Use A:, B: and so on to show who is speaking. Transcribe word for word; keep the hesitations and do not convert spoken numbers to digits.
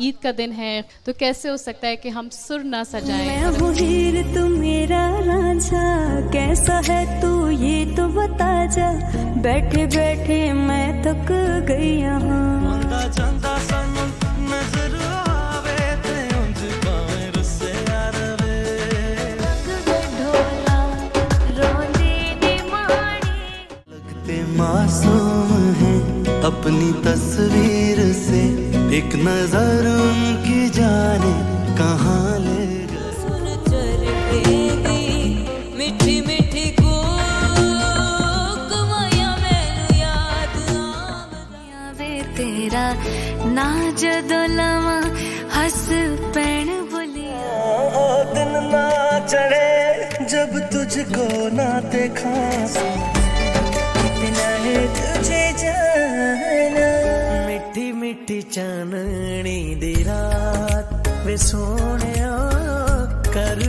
A: ईद का दिन है, तो कैसे हो सकता है कि हम सुर ना सजाएं।
B: मैं हूँ हीर तू मेरा रांझा, कैसा है तू ये तो बता जा, बैठे बैठे मैं थक गई यहाँ।
C: मासूम है अपनी तस्वीर से, एक नजर उनकी जाने कहाँ ले गए।
B: सुन चरखेगी मिठी मिठी को कमाया मैनू याद आवे तेरा ना जदों लवां हस पैण बोलिया।
C: दिन ना चढ़े जब तुझको ना देखा, तुझे जाना। मिठी मिठी चाननी दी रात वे सोनिया कर